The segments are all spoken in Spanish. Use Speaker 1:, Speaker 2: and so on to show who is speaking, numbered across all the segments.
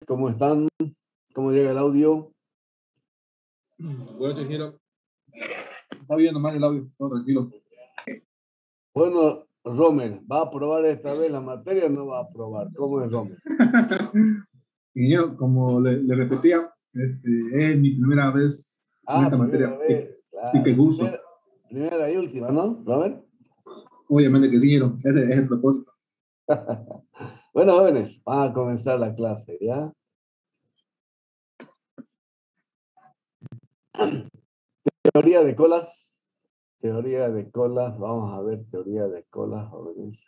Speaker 1: ¿Cómo están? ¿Cómo llega el audio?
Speaker 2: Bueno, ingeniero. Está bien nomás el audio, todo tranquilo.
Speaker 1: Bueno, Romer, ¿va a aprobar esta vez la materia o no va a aprobar? ¿Cómo es, Romer?
Speaker 2: Ingeniero, como le repetía, es mi primera vez en esta
Speaker 1: Primera
Speaker 2: materia.
Speaker 1: vez,
Speaker 2: Sí, que
Speaker 1: claro.
Speaker 2: gusto.
Speaker 1: Primera y última, ¿no, Romer?
Speaker 2: Obviamente que sí, ingeniero. Ese es el propósito.
Speaker 1: Bueno, jóvenes, van a comenzar la clase, ¿ya? Teoría de colas. Teoría de colas. Vamos a ver teoría de colas, jóvenes.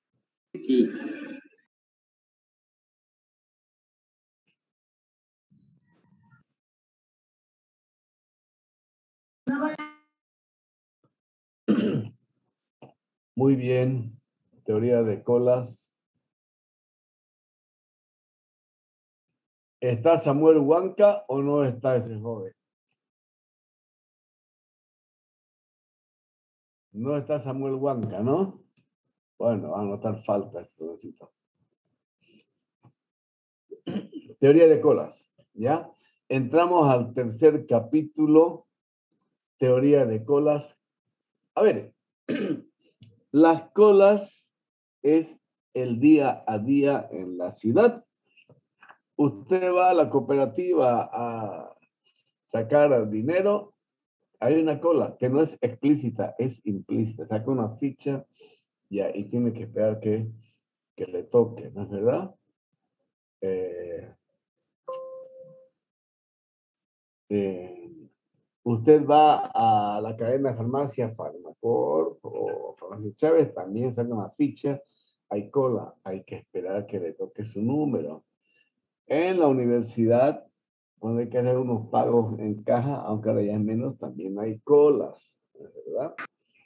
Speaker 1: Muy bien. Teoría de colas. ¿Está Samuel Huanca o no está ese joven? No está Samuel Huanca, ¿no? Bueno, va a anotar falta ese jovencito. Teoría de colas, ¿ya? Entramos al tercer capítulo, teoría de colas. A ver, las colas es el día a día en la ciudad. Usted va a la cooperativa a sacar dinero, hay una cola que no es explícita, es implícita. Saca una ficha y tiene que esperar que le toque, ¿no es verdad? Usted va a la cadena de farmacia Farmacor o Farmacia Chávez, también saca una ficha, hay cola, hay que esperar que le toque su número. En la universidad, cuando hay que hacer unos pagos en caja, aunque ahora ya es menos, también hay colas, ¿verdad?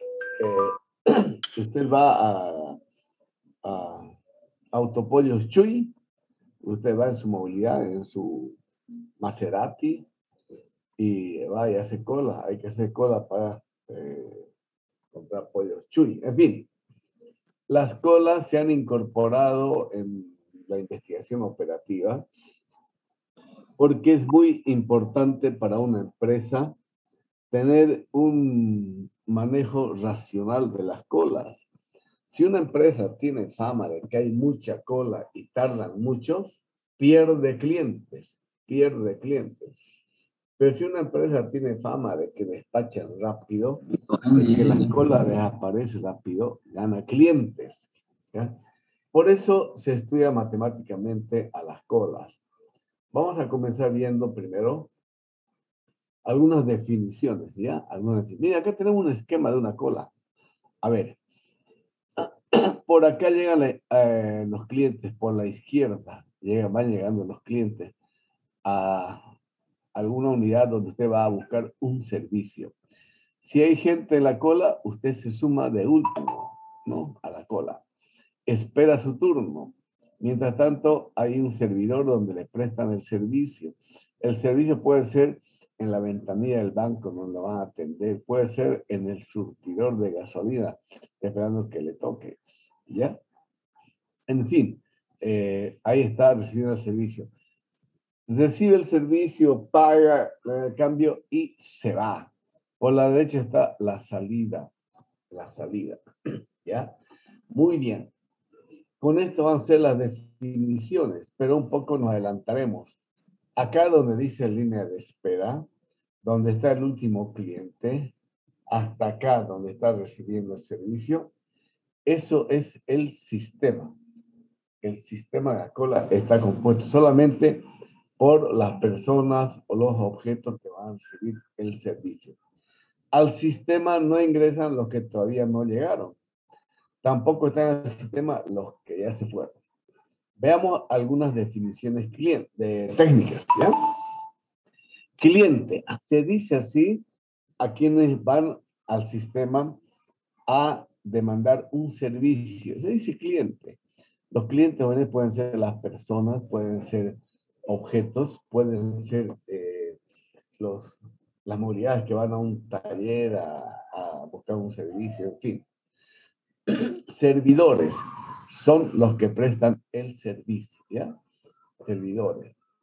Speaker 1: Usted va a Autopollos Chuy, usted va en su movilidad, en su Maserati, y va y hace cola. Hay que hacer cola para comprar pollos Chuy. En fin, las colas se han incorporado en la investigación operativa porque es muy importante para una empresa tener un manejo racional de las colas. Si una empresa tiene fama de que hay mucha cola y tardan mucho, pierde clientes, pierde clientes. Pero si una empresa tiene fama de que despachan rápido, de que la cola les aparece rápido, gana clientes, ¿ya? Por eso se estudia matemáticamente a las colas. Vamos a comenzar viendo primero algunas definiciones, ¿ya? Mira, acá tenemos un esquema de una cola. A ver, por acá llegan los clientes, por la izquierda, van llegando los clientes a alguna unidad donde usted va a buscar un servicio. Si hay gente en la cola, usted se suma de último, ¿no? A la cola. Espera su turno. Mientras tanto, hay un servidor donde le prestan el servicio. El servicio puede ser en la ventanilla del banco donde lo van a atender. Puede ser en el surtidor de gasolina, esperando que le toque. ¿Ya? En fin, ahí está recibiendo el servicio. Recibe el servicio, paga el cambio y se va. Por la derecha está la salida, ¿ya? Muy bien. Con esto van a ser las definiciones, pero un poco nos adelantaremos. Acá donde dice línea de espera, donde está el último cliente, hasta acá donde está recibiendo el servicio, eso es el sistema. El sistema de la cola está compuesto solamente por las personas o los objetos que van a recibir el servicio. Al sistema no ingresan los que todavía no llegaron. Tampoco están en el sistema los que ya se fueron. Veamos algunas definiciones técnicas, ¿ya? Cliente, se dice así a quienes van al sistema a demandar un servicio. Se dice cliente. Los clientes pueden ser las personas, pueden ser objetos, pueden ser las movilidades que van a un taller a buscar un servicio, en fin. Servidores son los que prestan el servicio, ¿ya? Servidores.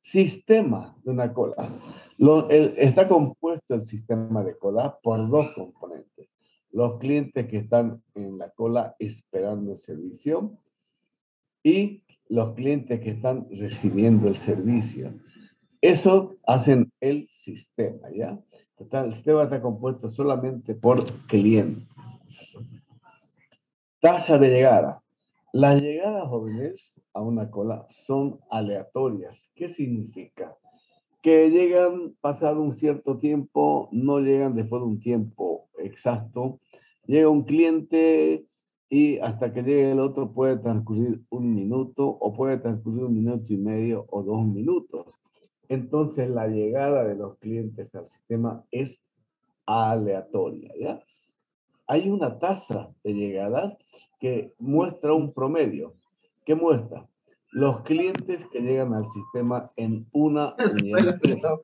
Speaker 1: Sistema de una cola. Está compuesto el sistema de cola por dos componentes. Los clientes que están en la cola esperando el servicio y los clientes que están recibiendo el servicio. Eso hacen el sistema, ¿ya? El sistema está compuesto solamente por clientes. Tasa de llegada. Las llegadas, jóvenes, a una cola son aleatorias. ¿Qué significa? Que llegan pasado un cierto tiempo, no llegan después de un tiempo exacto. Llega un cliente y hasta que llegue el otro puede transcurrir 1 minuto o puede transcurrir 1 minuto y medio o 2 minutos. Entonces la llegada de los clientes al sistema es aleatoria, ¿ya? Hay una tasa de llegadas que muestra un promedio. ¿Qué muestra? Los clientes que llegan al sistema en una unidad de tiempo.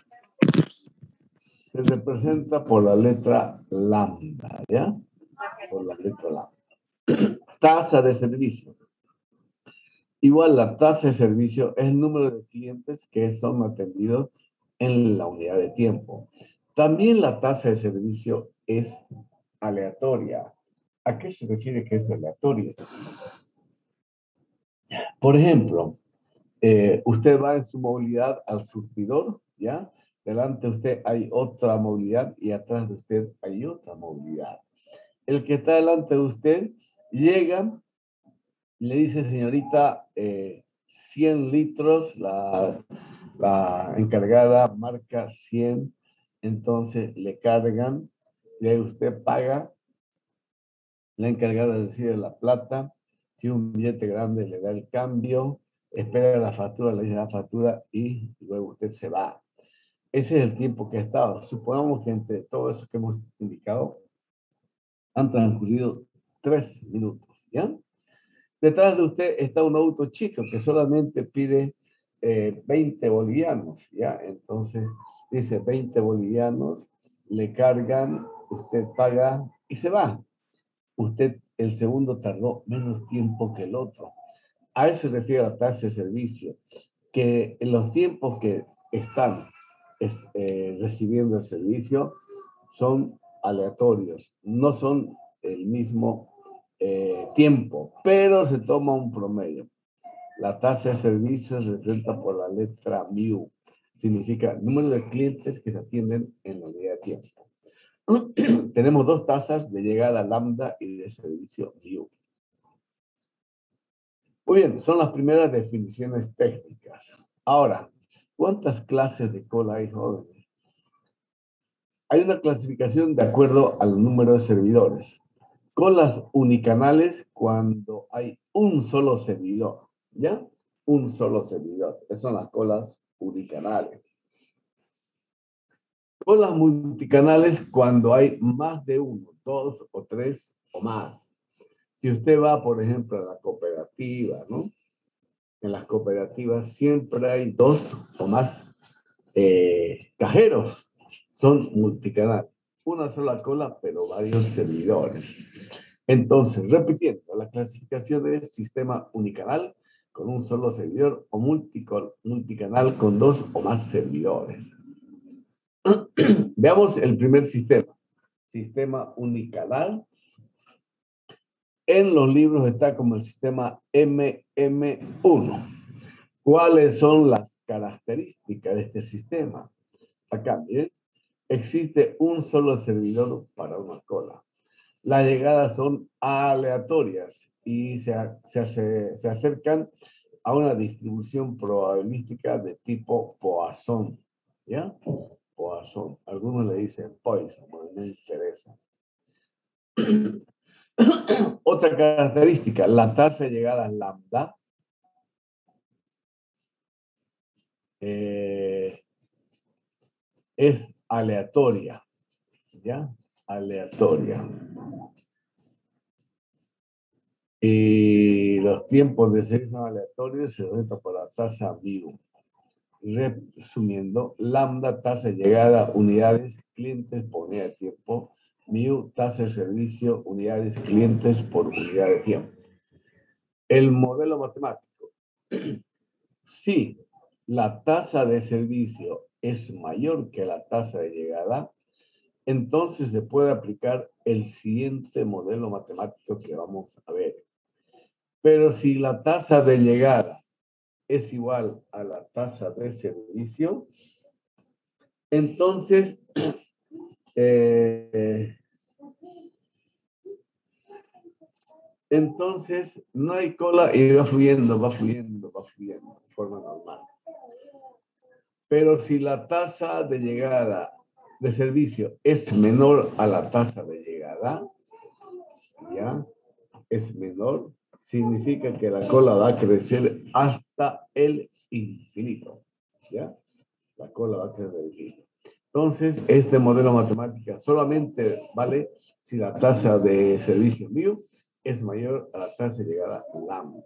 Speaker 1: Se representa por la letra lambda, ¿ya? Por la letra lambda. Tasa de servicio. Igual la tasa de servicio es el número de clientes que son atendidos en la unidad de tiempo. También la tasa de servicio es aleatoria. ¿A qué se refiere que es aleatoria? Por ejemplo, usted va en su movilidad al surtidor, ¿ya? Delante de usted hay otra movilidad y atrás de usted hay otra movilidad. El que está delante de usted llega y le dice, señorita, 100 litros, la encargada marca 100, entonces le cargan, y ahí usted paga, la encargada recibe la plata, si un billete grande le da el cambio, espera la factura, le dice la factura y luego usted se va. Ese es el tiempo que ha estado. Supongamos que entre todo eso que hemos indicado han transcurrido 3 minutos, ¿ya? Detrás de usted está un auto chico que solamente pide 20 bolivianos, ¿ya? Entonces dice 20 bolivianos, le cargan, usted paga y se va. Usted, el segundo, tardó menos tiempo que el otro. A eso se refiere la tasa de servicio, que en los tiempos que están recibiendo el servicio son aleatorios, no son el mismo tiempo, pero se toma un promedio. La tasa de servicio se representa por la letra mu, significa número de clientes que se atienden en la unidad de tiempo. Tenemos dos tasas de llegada lambda y de servicio mu. Muy bien, son las primeras definiciones técnicas. Ahora, ¿cuántas clases de cola hay, jóvenes? Hay una clasificación de acuerdo al número de servidores. Colas unicanales cuando hay un solo servidor, ¿ya? Un solo servidor. Esas son las colas unicanales. Colas multicanales cuando hay más de uno, 2 o 3 o más. Si usted va, por ejemplo, a la cooperativa, ¿no? En las cooperativas siempre hay 2 o más cajeros. Son multicanales. Una sola cola, pero varios servidores. Entonces, repitiendo, la clasificación es sistema unicanal con un solo servidor o multicanal con 2 o más servidores. Veamos el primer sistema. Sistema unicanal. En los libros está como el sistema MM1. ¿Cuáles son las características de este sistema? Acá, miren, existe un solo servidor para una cola. Las llegadas son aleatorias y se acercan a una distribución probabilística de tipo Poisson, ¿ya? Poisson. Algunos le dicen Poisson, bueno, no me interesa. Otra característica, la tasa de llegadas lambda es aleatoria, ¿ya? Aleatoria. Y los tiempos de servicio aleatorios se representan por la tasa mu. Resumiendo, lambda, tasa de llegada, unidades, clientes por unidad de tiempo. Mu, tasa de servicio, unidades, clientes por unidad de tiempo. El modelo matemático. Sí, la tasa de servicio es mayor que la tasa de llegada, entonces se puede aplicar el siguiente modelo matemático que vamos a ver. Pero si la tasa de llegada es igual a la tasa de servicio, entonces no hay cola y va fluyendo de forma normal. Pero si la tasa de llegada de servicio es menor a la tasa de llegada, ¿ya? Es menor, significa que la cola va a crecer hasta el infinito, ¿ya? La cola va a crecer hasta el infinito. Entonces, este modelo matemático solamente vale si la tasa de servicio mío es mayor a la tasa de llegada lambda.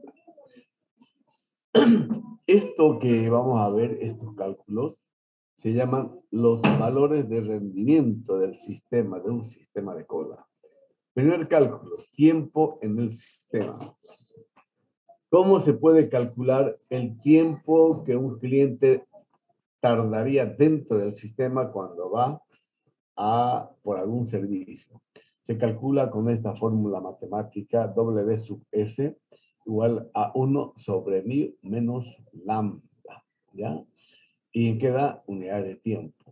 Speaker 1: Esto que vamos a ver, estos cálculos, se llaman los valores de rendimiento del sistema, de un sistema de cola. Primer cálculo, tiempo en el sistema. ¿Cómo se puede calcular el tiempo que un cliente tardaría dentro del sistema cuando va por algún servicio? Se calcula con esta fórmula matemática W sub S igual a 1 sobre 1000 menos lambda, ¿ya? Y queda unidad de tiempo.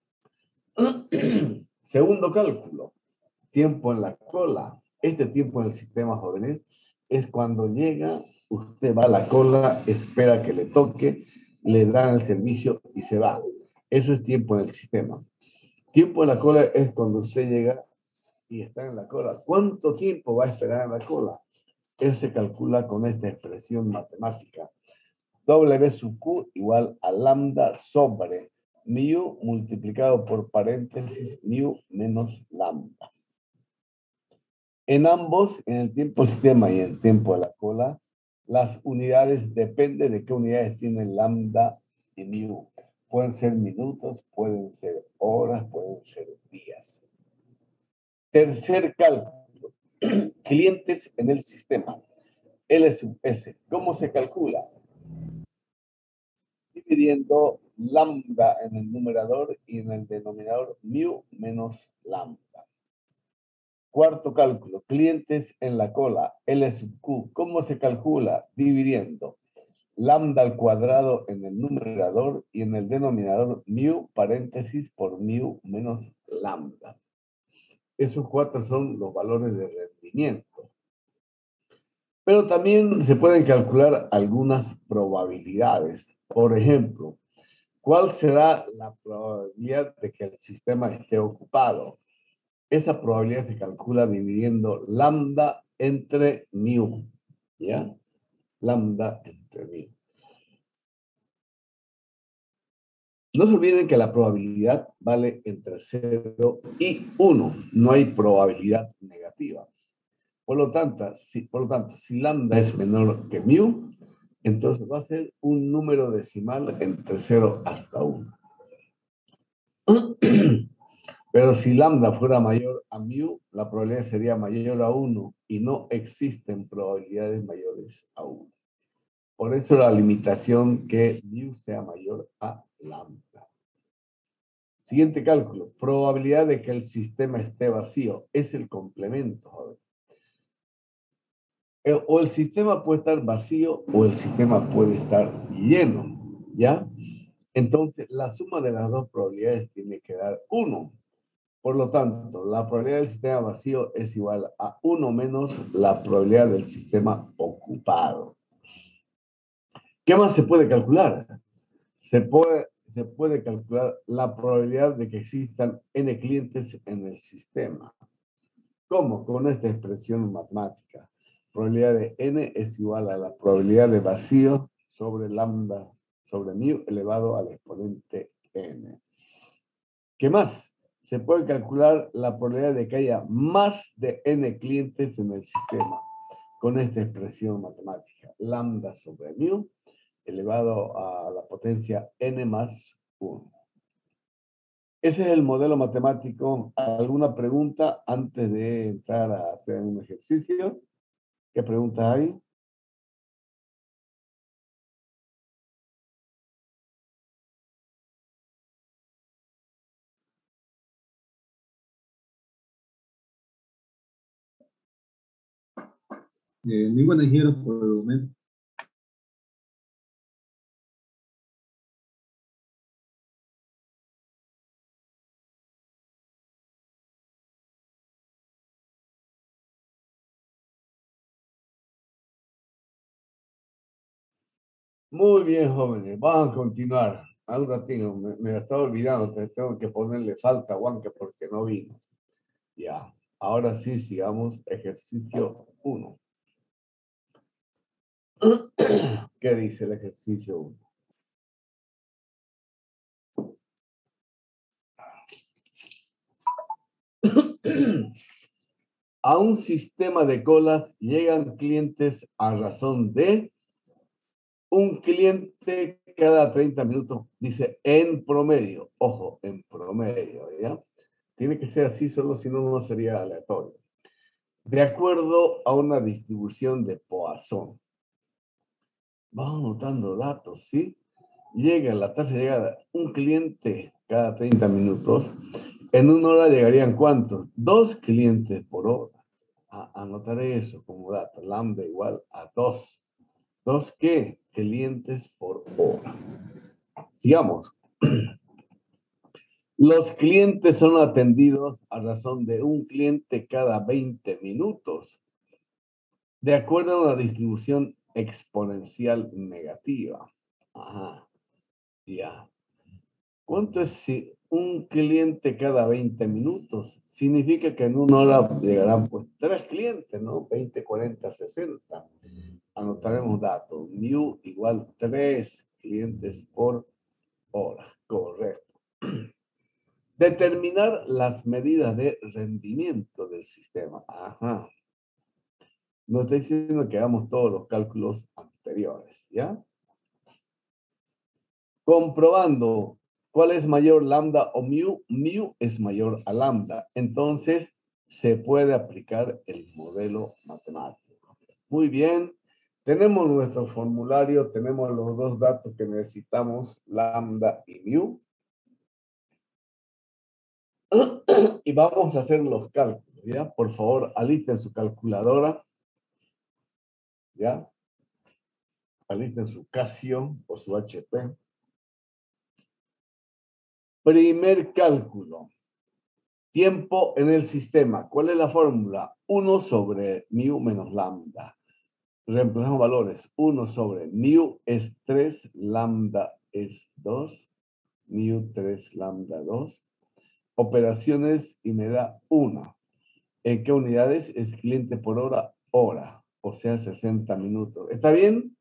Speaker 1: Segundo cálculo, tiempo en la cola. Este tiempo en el sistema, jóvenes, es cuando llega, usted va a la cola, espera que le toque, le dan el servicio y se va. Eso es tiempo en el sistema. Tiempo en la cola es cuando usted llega y está en la cola. ¿Cuánto tiempo va a esperar en la cola? Eso se calcula con esta expresión matemática. W sub Q igual a lambda sobre mu multiplicado por paréntesis mu menos lambda. En ambos, en el tiempo sistema y el tiempo de la cola, las unidades dependen de qué unidades tienen lambda y mu. Pueden ser minutos, pueden ser horas, pueden ser días. Tercer cálculo. Clientes en el sistema. L sub S. ¿Cómo se calcula? Dividiendo lambda en el numerador y en el denominador mu menos lambda. Cuarto cálculo, clientes en la cola, L sub Q. ¿Cómo se calcula? Dividiendo lambda al cuadrado en el numerador y en el denominador mu, paréntesis, por mu menos lambda. Esos cuatro son los valores de rendimiento. Pero también se pueden calcular algunas probabilidades. Por ejemplo, ¿cuál será la probabilidad de que el sistema esté ocupado? Esa probabilidad se calcula dividiendo lambda entre mu, ¿ya? Lambda entre mu. No se olviden que la probabilidad vale entre 0 y 1. No hay probabilidad negativa. Por lo tanto, si lambda es menor que mu, entonces va a ser un número decimal entre 0 hasta 1. Pero si lambda fuera mayor a mu, la probabilidad sería mayor a 1 y no existen probabilidades mayores a 1. Por eso la limitación que mu sea mayor a lambda. Siguiente cálculo. Probabilidad de que el sistema esté vacío. Es el complemento, joven. O el sistema puede estar vacío o el sistema puede estar lleno, ¿ya? Entonces, la suma de las dos probabilidades tiene que dar 1. Por lo tanto, la probabilidad del sistema vacío es igual a 1 menos la probabilidad del sistema ocupado. ¿Qué más se puede calcular? Se puede calcular la probabilidad de que existan n clientes en el sistema. ¿Cómo? Con esta expresión matemática. Probabilidad de n es igual a la probabilidad de vacío sobre lambda sobre mu elevado al exponente n. ¿Qué más? Se puede calcular la probabilidad de que haya más de n clientes en el sistema con esta expresión matemática. Lambda sobre mu elevado a la potencia n más 1. Ese es el modelo matemático. ¿Alguna pregunta antes de entrar a hacer un ejercicio? ¿Qué preguntas hay?
Speaker 2: Ninguna ingeniero por el momento.
Speaker 1: Muy bien, jóvenes. Vamos a continuar. Un ratito, me estaba olvidando, entonces tengo que ponerle falta a Juanca porque no vino. Ya. Ahora sí, sigamos. Ejercicio 1. ¿Qué dice el ejercicio 1? A un sistema de colas llegan clientes a razón de un cliente cada 30 minutos, dice en promedio. Ojo, en promedio, ¿ya? Tiene que ser así, solo si no, no sería aleatorio. De acuerdo a una distribución de Poisson. Vamos anotando datos, ¿sí? Llega la tasa de llegada un cliente cada 30 minutos. En una hora llegarían ¿cuántos? 2 clientes por hora. Anotaré eso como dato. Lambda igual a 2. ¿2 qué? Clientes por hora. Sigamos. Los clientes son atendidos a razón de un cliente cada 20 minutos, de acuerdo a una distribución exponencial negativa. Ajá, ya. ¿Cuánto es si un cliente cada 20 minutos? Significa que en una hora llegarán pues 3 clientes, ¿no? 20, 40, 60. Anotaremos datos. Mu igual 3 clientes por hora. Correcto. Determinar las medidas de rendimiento del sistema. Ajá. Nos está diciendo que hagamos todos los cálculos anteriores, ¿ya? Comprobando cuál es mayor, lambda o mu. Mu es mayor a lambda. Entonces, se puede aplicar el modelo matemático. Muy bien. Tenemos nuestro formulario, tenemos los dos datos que necesitamos, lambda y mu. Y vamos a hacer los cálculos, ¿ya? Por favor, alisten su calculadora, ¿ya? Alisten su Casio o su HP. Primer cálculo. Tiempo en el sistema. ¿Cuál es la fórmula? 1 sobre mu menos lambda. Reemplazamos valores. 1 sobre mu es 3, lambda es 2. Mu 3, lambda 2. Operaciones y me da 1. ¿En qué unidades? Es cliente por hora, hora. O sea, 60 minutos. ¿Está bien?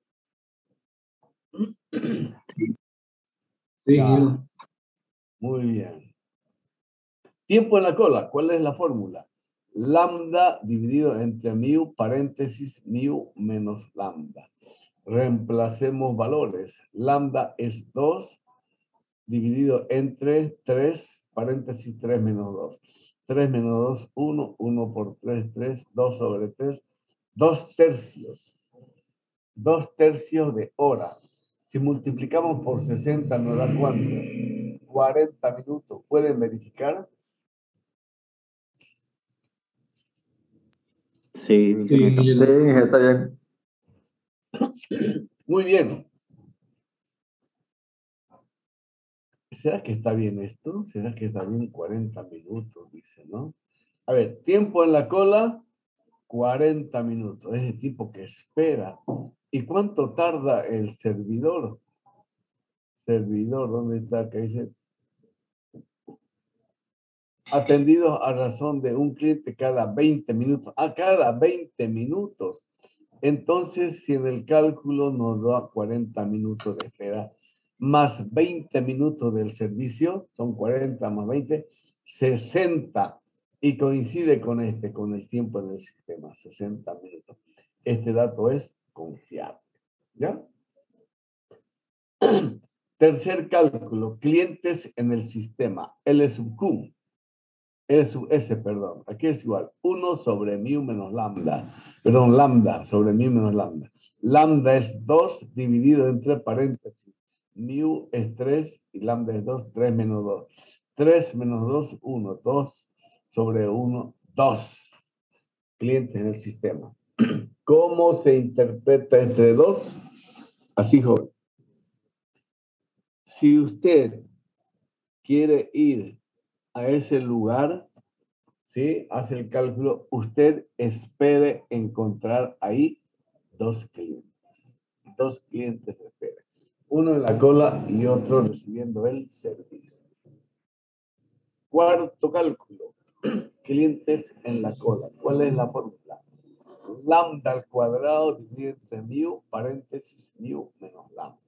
Speaker 2: Sí,
Speaker 1: Ya. Muy bien. Tiempo en la cola. ¿Cuál es la fórmula? Lambda dividido entre mu, paréntesis, mu menos lambda. Reemplacemos valores. Lambda es 2 dividido entre 3, paréntesis 3 menos 2. 3 menos 2, 1. 1 por 3, 3. 2 sobre 3. 2 tercios. 2 tercios de hora. Si multiplicamos por 60 nos da ¿cuánto? 40 minutos. ¿Pueden verificar?
Speaker 3: Sí,
Speaker 2: sí,
Speaker 3: está bien.
Speaker 1: Muy bien. ¿Será que está bien esto? ¿Será que está bien 40 minutos? Dice, ¿no? A ver, tiempo en la cola, 40 minutos. Es el tipo que espera. ¿Y cuánto tarda el servidor? Servidor, ¿dónde está? Que dice, atendidos a razón de un cliente cada 20 minutos. Cada 20 minutos. Entonces, si en el cálculo nos da 40 minutos de espera, más 20 minutos del servicio, son 40 más 20, 60. Y coincide con con el tiempo del sistema, 60 minutos. Este dato es confiable. ¿Ya? Tercer cálculo, clientes en el sistema. L sub Q. L sub S, perdón. Aquí es igual. 1 sobre mu menos lambda. Perdón, lambda sobre mu menos lambda. Lambda es 2 dividido entre paréntesis. Mu es 3 y lambda es 2. 3 menos 2. 3 menos 2, 1. 2 sobre 1, 2. Clientes en el sistema. ¿Cómo se interpreta entre 2? Así, joven. Si usted quiere ir a ese lugar, ¿sí? Hace el cálculo, usted espere encontrar ahí 2 clientes. 2 clientes espera. Uno en la cola y otro recibiendo el servicio. Cuarto cálculo. Clientes en la cola. ¿Cuál es la fórmula? Lambda al cuadrado dividido entre mu, paréntesis, mu menos lambda.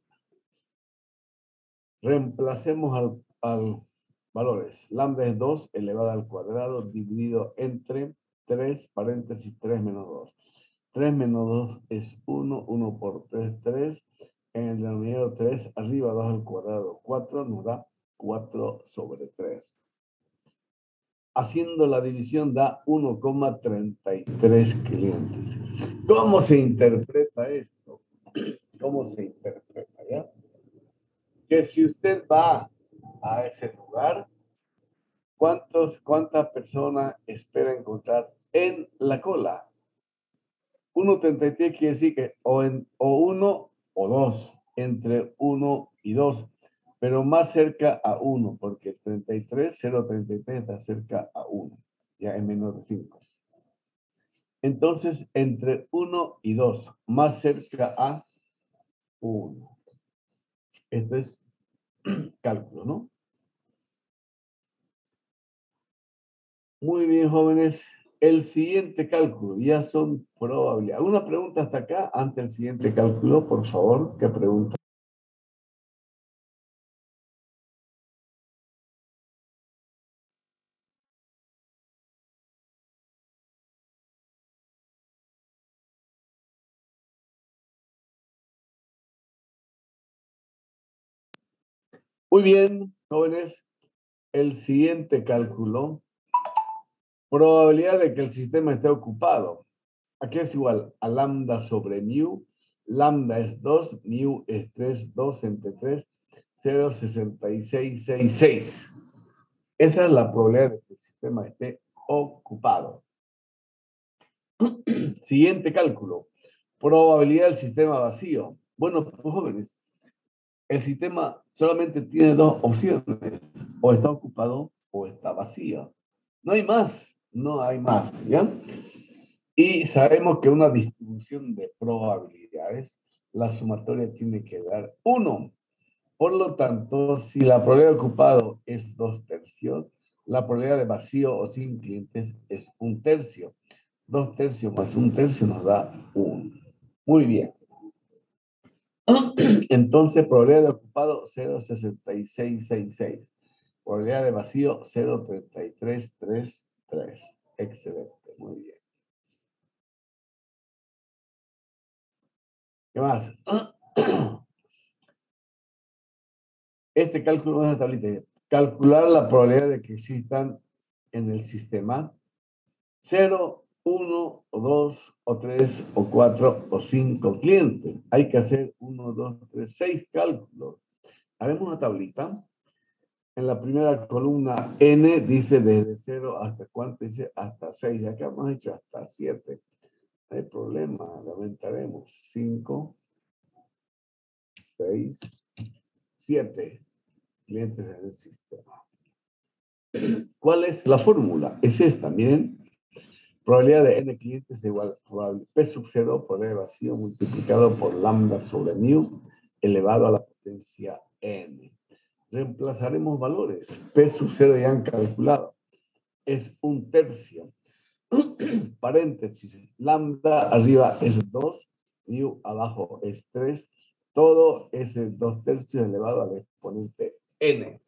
Speaker 1: Reemplacemos al valores. Lambda es 2 elevado al cuadrado dividido entre 3, paréntesis, 3 menos 2. 3 menos 2 es 1, 1 por 3, 3. En el denominador 3, arriba 2 al cuadrado, 4, nos da 4 sobre 3. Haciendo la división da 1,33 clientes. ¿Cómo se interpreta esto? ¿Cómo se interpreta, ya? Que si usted va a ese lugar, ¿cuántas personas espera encontrar en la cola? 1,33 quiere decir que o 1 o 2, entre 1 y 2, pero más cerca a 1, porque 33, 0,33 está cerca a 1, ya es menor de 5. Entonces, entre 1 y 2, más cerca a 1. Esto es cálculo, ¿no? Muy bien, jóvenes. El siguiente cálculo ya son probabilidades. ¿Alguna pregunta hasta acá antes del siguiente cálculo, por favor? ¿Qué pregunta? Muy bien, jóvenes. El siguiente cálculo, probabilidad de que el sistema esté ocupado. Aquí es igual a lambda sobre mu. Lambda es 2, mu es 3, 2 entre 3, 0,6666. Esa es la probabilidad de que el sistema esté ocupado. Siguiente cálculo. Probabilidad del sistema vacío. Bueno, pues, jóvenes, el sistema solamente tiene 2 opciones. O está ocupado o está vacío. No hay más. No hay más, ¿ya? Y sabemos que una distribución de probabilidades, la sumatoria tiene que dar 1. Por lo tanto, si la probabilidad de ocupado es 2/3, la probabilidad de vacío o sin clientes es 1/3. 2/3 más 1/3 nos da 1. Muy bien. Entonces, probabilidad de ocupado 0,6666. Probabilidad de vacío 0,3333. Excelente, muy bien. ¿Qué más? Este cálculo es una tablita. Calcular la probabilidad de que existan en el sistema 0, 1, o 2, o 3, o 4, o 5 clientes. Hay que hacer 1, 2, 3, 6 cálculos. Haremos una tablita. En la primera columna n dice desde 0 hasta cuánto, dice hasta 6. Acá hemos hecho hasta 7. No hay problema, lo aumentaremos. 5, 6, 7 clientes en el sistema. ¿Cuál es la fórmula? Es esta, miren. Probabilidad de n clientes igual a P sub 0 por E vacío multiplicado por lambda sobre mu elevado a la potencia n. Reemplazaremos valores. P sub 0 ya han calculado. Es 1/3. Paréntesis. Lambda arriba es 2. Mu abajo es 3. Todo es 2/3 elevado al exponente n.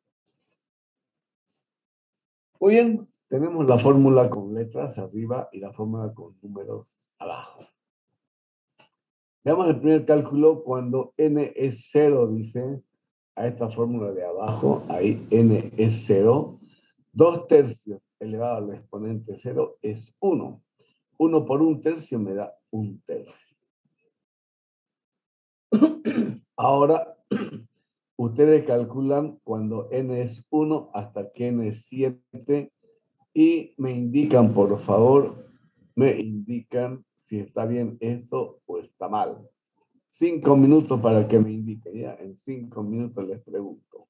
Speaker 1: Muy bien. Tenemos la fórmula con letras arriba y la fórmula con números abajo. Veamos el primer cálculo cuando n es 0, dice, a esta fórmula de abajo, ahí n es 0. 2/3 elevado al exponente 0 es 1. 1 por 1/3 me da 1/3. Ahora, ustedes calculan cuando n es 1 hasta que n es 7 y me indican, por favor, si está bien esto o está mal. 5 minutos para que me indiquen, ya. En 5 minutos les pregunto.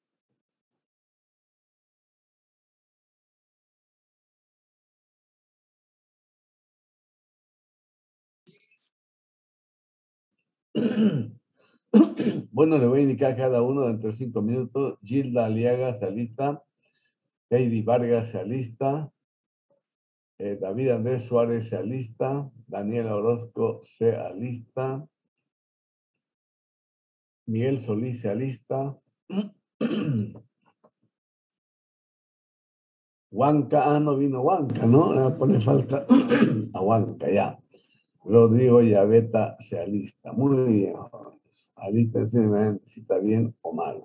Speaker 1: Bueno, le voy a indicar a cada uno dentro de 5 minutos. Gilda Aliaga se alista. Heidi Vargas se alista. David Andrés Suárez se alista. Daniela Orozco se alista. Miguel Solís se alista. Huanca, no vino Huanca, ¿no? Le pone falta a Huanca, ya. Rodrigo Llaveta se alista. Muy bien, jóvenes. Alístense, me ven si está bien o mal.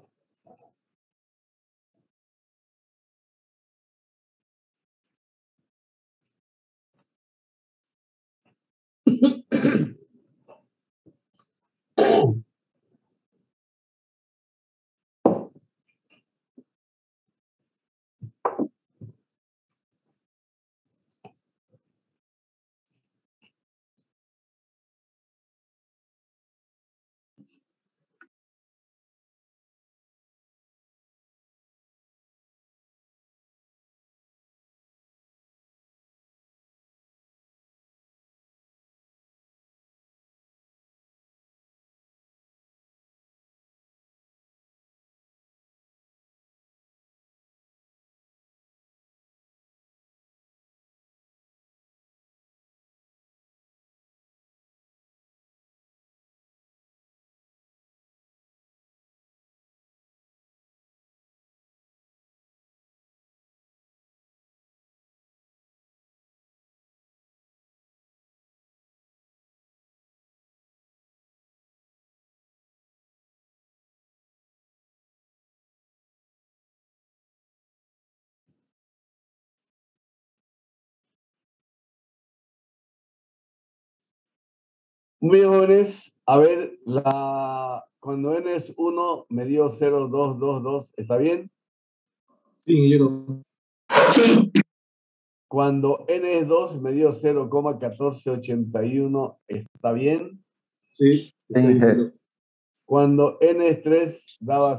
Speaker 1: Muy bien, jóvenes. A ver, cuando n es 1, me dio 0, 2, 2, 2. ¿Está bien?
Speaker 2: Sí, yo.
Speaker 1: Cuando n es 2, me dio 0,1481. ¿Está bien?
Speaker 2: Sí.
Speaker 1: Cuando n es 3, daba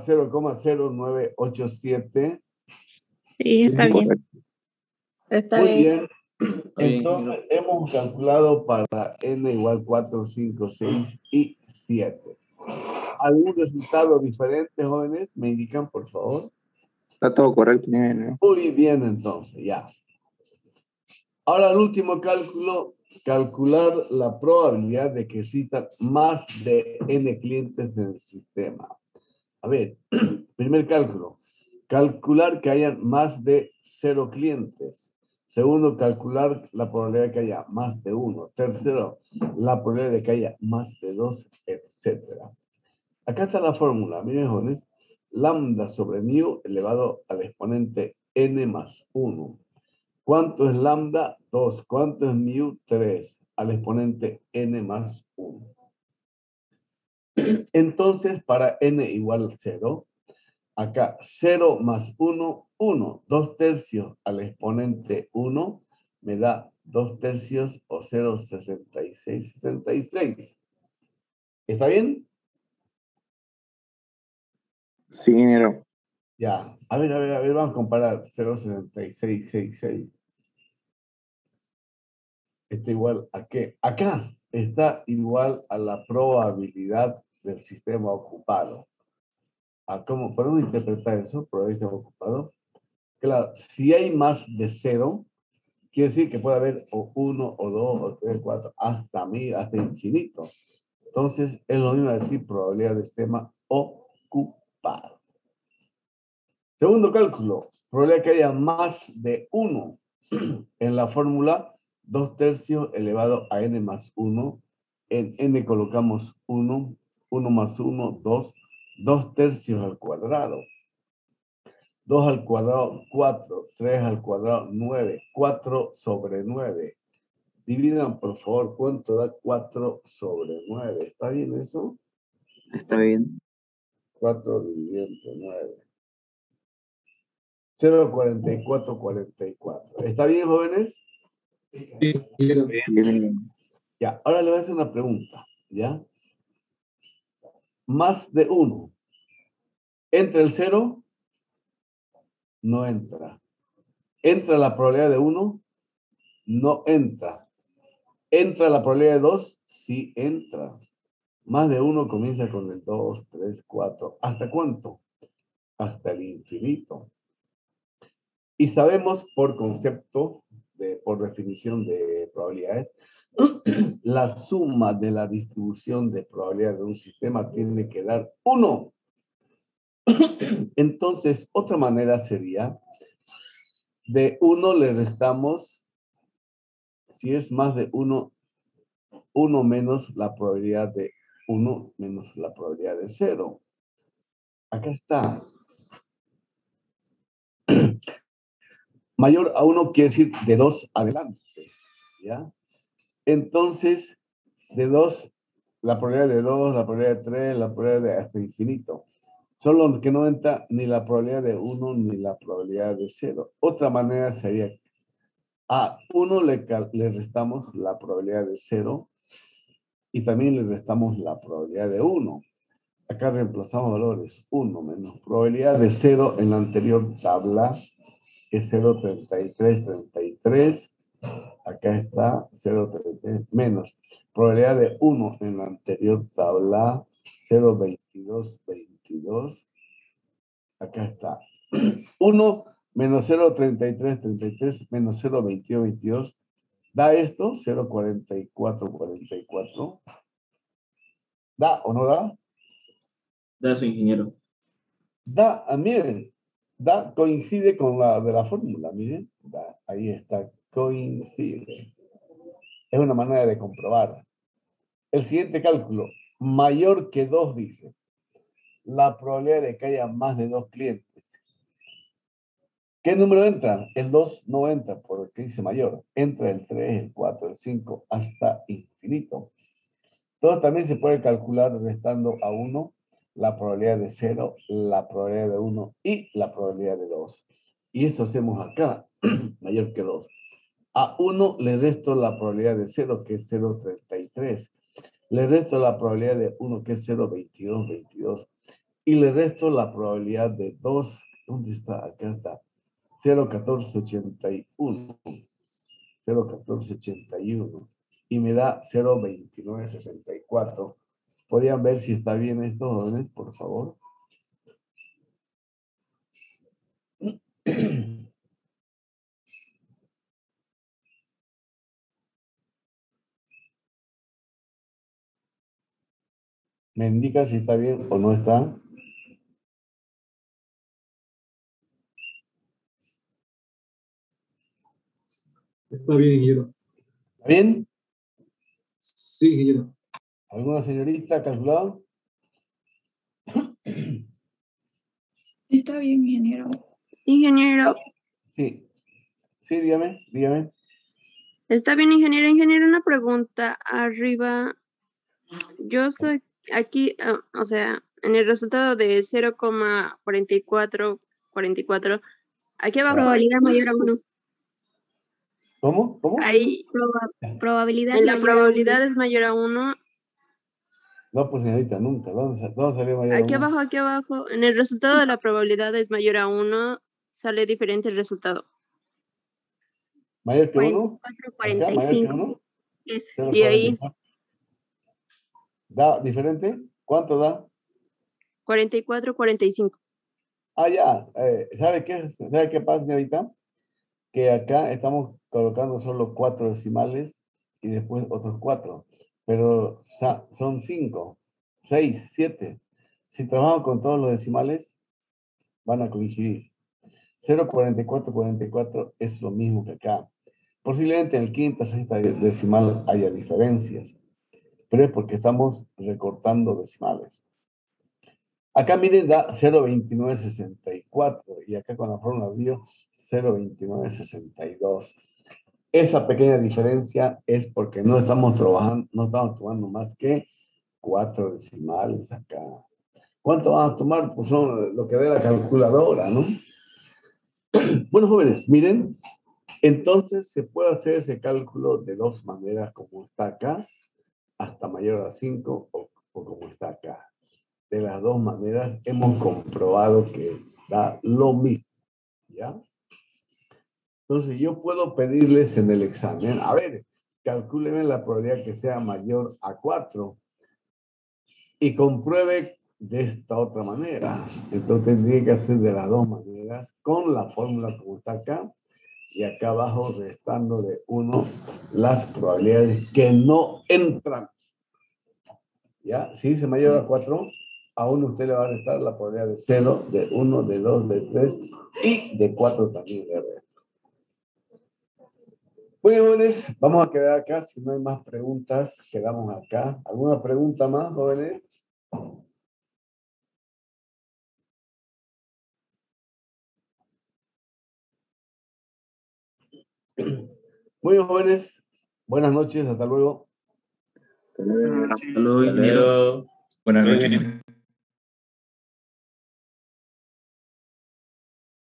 Speaker 1: 0,0987.
Speaker 4: Sí, está bien.
Speaker 5: Está
Speaker 1: Muy
Speaker 5: bien.
Speaker 1: bien. Entonces, hemos calculado para n igual 4, 5, 6 y 7. ¿Algún resultado diferente, jóvenes? ¿Me indican, por favor?
Speaker 3: Está todo correcto, ingeniero.
Speaker 1: Muy bien, entonces, ya. Ahora, el último cálculo, calcular la probabilidad de que existan más de n clientes en el sistema. A ver, primer cálculo. Calcular que hayan más de 0 clientes. Segundo, calcular la probabilidad de que haya más de 1. Tercero, la probabilidad de que haya más de 2, etc. Acá está la fórmula, miren, jóvenes. Lambda sobre mu elevado al exponente n más 1. ¿Cuánto es lambda? 2. ¿Cuánto es mu? 3. Al exponente n más 1. Entonces, para n igual 0, acá 0 más 1, 1. 2 tercios al exponente 1 me da 2 tercios o 0,66, 66. ¿Está bien?
Speaker 3: Sí, ingeniero.
Speaker 1: Ya. A ver, vamos a comparar 0,7666. Está igual a qué? Acá está igual a la probabilidad del sistema ocupado. ¿Cómo podemos interpretar eso? Probabilidad ocupado. Claro, si hay más de 0, quiere decir que puede haber o 1, o 2, o 3, 4, hasta 1000, hasta infinito. Entonces, es lo mismo decir probabilidad del sistema ocupado. Segundo cálculo, probabilidad que haya más de 1. En la fórmula, 2 tercios elevado a n más 1. En n colocamos 1, 1 más 1, 2, 2 tercios al cuadrado. 2 al cuadrado, 4, 3 al cuadrado, 9, 4 sobre 9. Dividan, por favor, ¿cuánto da 4 sobre 9? ¿Está bien eso?
Speaker 3: Está bien.
Speaker 1: 4 dividido entre 9. 0,4444. ¿Está bien, jóvenes?
Speaker 2: Sí, yo.
Speaker 3: Bien.
Speaker 1: Ya, ahora le voy a hacer una pregunta, ¿ya? Más de 1. ¿Entra el 0? No entra. ¿Entra la probabilidad de 1? No entra. ¿Entra la probabilidad de 2? Sí entra. Más de 1 comienza con el 2, 3, 4. ¿Hasta cuánto? Hasta el infinito. Y sabemos por concepto, por definición de probabilidades, la suma de la distribución de probabilidades de un sistema tiene que dar 1. Entonces, otra manera sería, de 1 le restamos, si es más de 1, 1 menos la probabilidad de 1 menos la probabilidad de 0. Acá está. Mayor a 1 quiere decir de 2 adelante, ¿ya? Entonces, de 2, la probabilidad de 2, la probabilidad de 3, la probabilidad de hasta infinito. Solo que no entra ni la probabilidad de 1 ni la probabilidad de 0. Otra manera sería, a 1 le restamos la probabilidad de 0 y también le restamos la probabilidad de 1. Acá reemplazamos valores. 1 menos probabilidad de 0 en la anterior tabla, que es 0,3333. Acá está 0,33 menos probabilidad de 1 en la anterior tabla, 0,2222. Acá está. 1 menos 0,3333 menos 0,2222. ¿Da esto? 0,4444. ¿Da o no da?
Speaker 5: Da su ingeniero.
Speaker 1: Da, miren, da, coincide con la de la fórmula, miren. Da, ahí está, coincide. Es una manera de comprobar. El siguiente cálculo, mayor que 2, dice. La probabilidad de que haya más de 2 clientes. ¿Qué número entra? El 2 no entra porque dice mayor. Entra el 3, el 4, el 5, hasta infinito. Todo también se puede calcular restando a 1 la probabilidad de 0, la probabilidad de 1 y la probabilidad de 2. Y eso hacemos acá, mayor que 2. A 1 le resto la probabilidad de 0, que es 0,33. Le resto la probabilidad de 1, que es 0,2222. Y le resto la probabilidad de 2. ¿Dónde está? Acá está. 0,1481. 0,1481. Y me da 0,2964. ¿Podrían ver si está bien estos órdenes, por favor? ¿Me indica si está bien o no está?
Speaker 2: Está bien, ingeniero.
Speaker 1: ¿Está bien?
Speaker 2: Sí, ingeniero.
Speaker 1: ¿Alguna señorita calculado?
Speaker 4: Está bien, ingeniero.
Speaker 6: Ingeniero,
Speaker 1: Sí. Sí, dígame, dígame.
Speaker 6: está bien, ingeniero. Ingeniero, una pregunta. Arriba, yo soy aquí, o sea, en el resultado de 0,4444, aquí abajo, probabilidad mayor a 1.
Speaker 1: ¿Cómo? ¿Cómo?
Speaker 6: Ahí,
Speaker 4: Probabilidad
Speaker 6: en la
Speaker 4: mayor a
Speaker 6: probabilidad
Speaker 4: 1.
Speaker 6: es mayor a 1.
Speaker 1: No, pues señorita, nunca. ¿Dónde salió mayor a
Speaker 6: Aquí
Speaker 1: 1?
Speaker 6: abajo, en el resultado de la probabilidad es mayor a 1, sale diferente el resultado.
Speaker 1: ¿Mayor que 1?
Speaker 4: 44,
Speaker 1: ¿Acá? ¿Mayor que
Speaker 4: 45.
Speaker 1: 1?
Speaker 4: Es.
Speaker 6: Sí, ahí,
Speaker 1: 0,44. ¿Da diferente? ¿Cuánto da?
Speaker 6: 44, 45.
Speaker 1: Ah, ya. ¿Sabe qué pasa, señorita? Que acá estamos colocando solo 4 decimales y después otros 4. Pero son 5, 6, 7. Si trabajamos con todos los decimales, van a coincidir. 0,4444 es lo mismo que acá. Posiblemente en el quinta, sexta decimal haya diferencias, pero es porque estamos recortando decimales. Acá miren, da 0,2964 y acá con la fórmula dio 0,2962. Esa pequeña diferencia es porque no estamos tomando más que 4 decimales acá. ¿Cuánto van a tomar? Pues son lo que dé la calculadora, ¿no? Bueno, jóvenes, miren, Entonces se puede hacer ese cálculo de dos maneras, como está acá, hasta mayor a 5 o como está acá. De las dos maneras hemos comprobado que da lo mismo, ¿ya? Entonces yo puedo pedirles en el examen, a ver, calcúlenme la probabilidad que sea mayor a 4 y compruebe de esta otra manera. Entonces tendría que hacer de las dos maneras con la fórmula como está acá y acá abajo restando de 1 las probabilidades que no entran. ¿Ya? Si dice mayor a 4, a 1 usted le va a restar la probabilidad de 0, de 1, de 2, de 3 y de 4 también le resta. Muy jóvenes, vamos a quedar acá. Si no hay más preguntas, quedamos acá. ¿Alguna pregunta más, jóvenes? Muy bien, jóvenes. Buenas noches, hasta luego.
Speaker 5: Hasta luego, ingeniero.
Speaker 7: Buenas noches.